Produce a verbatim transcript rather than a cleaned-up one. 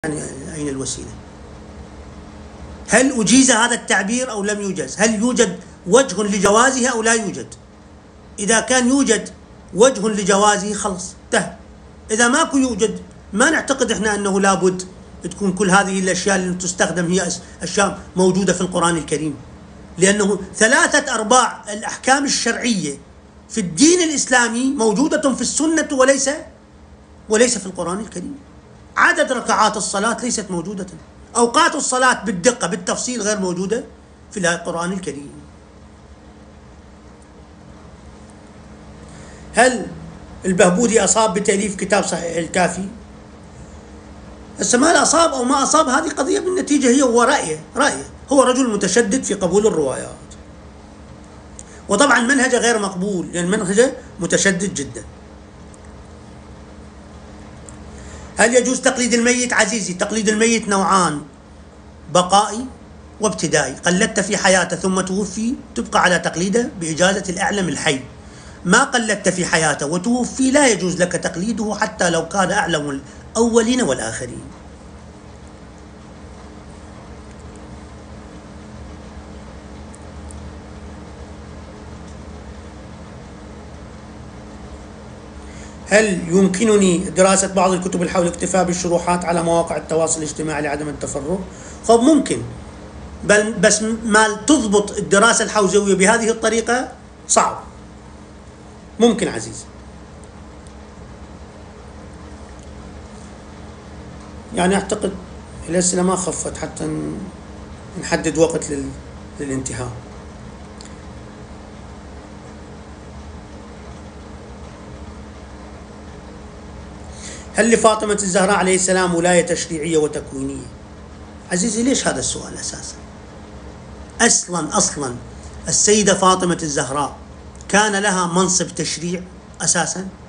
يعني أين الوسيلة؟ هل أجيز هذا التعبير أو لم يوجز؟ هل يوجد وجه لجوازه أو لا يوجد؟ إذا كان يوجد وجه لجوازه خلص انتهى. إذا ماكو يوجد ما نعتقد إحنا أنه لابد تكون كل هذه الأشياء اللي تستخدم هي أشياء موجودة في القرآن الكريم، لأنه ثلاثة أرباع الأحكام الشرعية في الدين الإسلامي موجودة في السنة وليس وليس في القرآن الكريم. عدد ركعات الصلاة ليست موجودة، أوقات الصلاة بالدقة بالتفصيل غير موجودة في القرآن الكريم. هل البهبودي أصاب بتأليف كتاب صحيح الكافي؟ هسه ما أصاب أو ما أصاب هذه قضية بالنتيجة هي ورأيه رأيه هو رجل متشدد في قبول الروايات، وطبعا منهجه غير مقبول لأن يعني منهجه متشدد جدا. هل يجوز تقليد الميت؟ عزيزي، تقليد الميت نوعان: بقائي وابتدائي. قلدت في حياته ثم توفي تبقى على تقليده بإجازة الأعلم الحي. ما قلدت في حياته وتوفي لا يجوز لك تقليده حتى لو كان أعلم الأولين والآخرين. هل يمكنني دراسة بعض الكتب حول الاكتفاء بالشروحات على مواقع التواصل الاجتماعي لعدم التفرغ؟ خب ممكن، بل بس ما تضبط الدراسة الحوزوية بهذه الطريقة صعب. ممكن عزيزي، يعني أعتقد الأسئلة ما خفت حتى نحدد وقت للانتهاء. هل لفاطمة الزهراء عليه السلام ولاية تشريعية وتكوينية؟ عزيزي ليش هذا السؤال أساسا؟ أصلا أصلا السيدة فاطمة الزهراء كان لها منصب تشريع أساسا؟